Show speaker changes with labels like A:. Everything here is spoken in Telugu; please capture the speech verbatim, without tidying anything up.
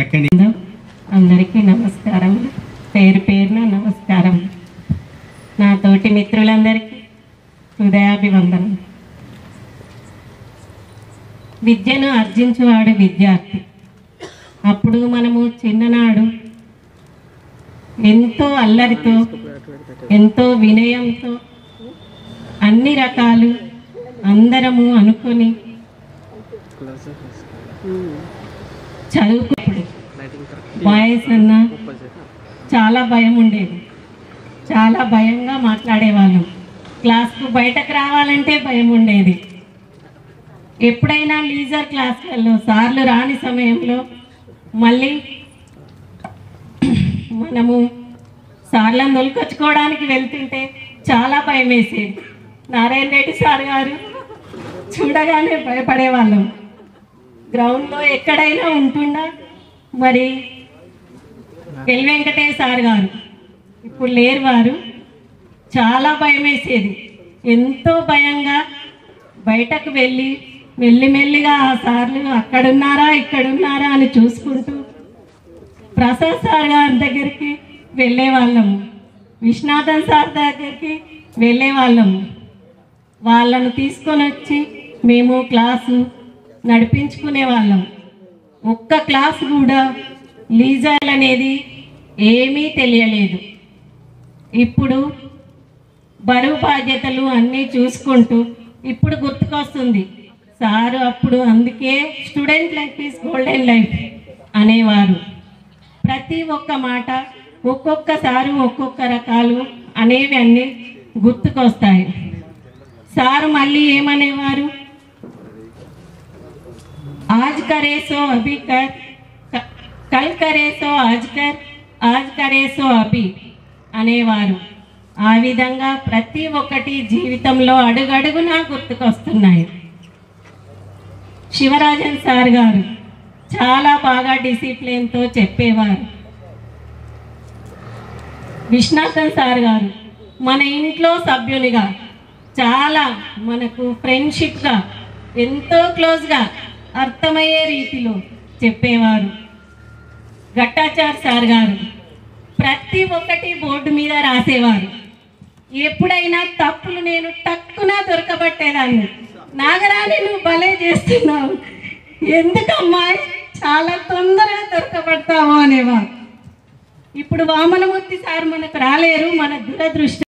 A: చక్కని
B: అందరికీ నమస్కారం, పేరు పేరున నమస్కారం. నా తోటి మిత్రులందరికీ హృదయాభివందనం. విద్యను ఆర్జించువాడు విద్యార్థి. అప్పుడు మనము చిన్ననాడు ఎంతో అల్లరితో, ఎంతో వినయంతో అన్ని రకాలు అందరము అనుకొని చదువుకున్నప్పుడు బాయ్స్ అన్న చాలా భయం ఉండేది. చాలా భయంగా మాట్లాడేవాళ్ళం. క్లాస్కు బయటకు రావాలంటే భయం ఉండేది. ఎప్పుడైనా లీజర్ క్లాసులలో సార్లు రాని సమయంలో మళ్ళీ మనము సార్లను దొరికొచ్చుకోవడానికి వెళ్తుంటే చాలా భయం వేసేది. నారాయణ రెడ్డి సార్ గారు చూడగానే భయపడేవాళ్ళం. గ్రౌండ్లో ఎక్కడైనా ఉంటుండా. మరి ఎల్ వెంకటేష్ సార్ గారు ఇప్పుడు లేరు, వారు చాలా భయం వేసేది. ఎంతో భయంగా బయటకు వెళ్ళి మెల్లిమెల్లిగా ఆ సార్లు అక్కడున్నారా ఇక్కడున్నారా అని చూసుకుంటూ ప్రసాద్ సార్ గారి దగ్గరికి వెళ్ళేవాళ్ళము, విశ్వనాథన్ సార్ దగ్గరికి వెళ్ళేవాళ్ళము. వాళ్ళను తీసుకొని వచ్చి మేము క్లాసు నడిపించుకునే వాళ్ళం. ఒక్క క్లాసు కూడా లీజర్ అనేది ఏమీ తెలియలేదు. ఇప్పుడు బరువు బాధ్యతలు అన్నీ చూసుకుంటూ ఇప్పుడు గుర్తుకొస్తుంది సారు అప్పుడు. అందుకే student life is golden life అనేవారు. ప్రతి ఒక్క మాట ఒక్కొక్కసారి ఒక్కొక్క రకాలు అనేవి అన్నీ గుర్తుకొస్తాయి. సారు మళ్ళీ ఏమనేవారు, आज करे सो अभी कर, कल करे सो आज कर, आज करे सो अभी అనేవారు. ఆ విధంగా ప్రతి ఒక్కటి జీవితంలో అడుగడుగునా గుర్తుకొస్తున్నాయి. శివరాజన్ సార్ గారు చాలా బాగా డిసిప్లిన్తో చెప్పేవారు. విశ్వనాథన్ సార్ గారు మన ఇంట్లో సభ్యునిగా చాలా మనకు ఫ్రెండ్షిప్గా ఎంతో క్లోజ్గా అర్థమయ్యే రీతిలో చెప్పేవారు. గట్టాచార్ సార్ గారు ప్రతి ఒక్కటి బోర్డు మీద రాసేవారు. ఎప్పుడైనా తప్పులు నేను టక్కున దొరకబట్టేదాన్ని. నాగరాణి నువ్వు భలే చేస్తున్నావు, ఎందుకమ్మా చాలా తొందరగా దొరకబడతావు అనేవారు. ఇప్పుడు వామనమూర్తి సార్ మనకు రాలేరు, మన దురదృష్టం.